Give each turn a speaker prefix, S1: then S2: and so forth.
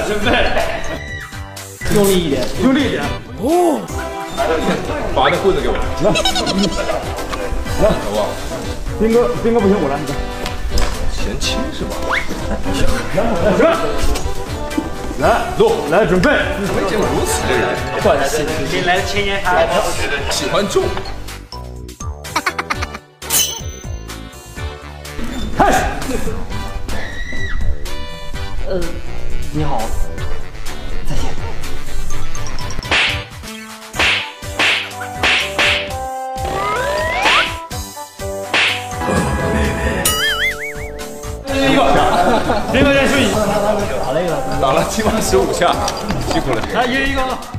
S1: 准备，
S2: 用力一点，
S1: 用力一点。哦，
S3: 把那棍子给我。来，好不好？
S1: 斌哥不行，我来。
S3: 嫌轻是吧？
S1: 来，录，来准备。
S3: 没见过如此的人，
S2: 换新
S1: 先来前年他
S3: 喜欢重。
S1: 开始。
S2: 你好，再见。
S1: 斌哥再输一。
S2: 打了一个，
S3: 打了起码15下，辛苦了。
S1: 来，一个。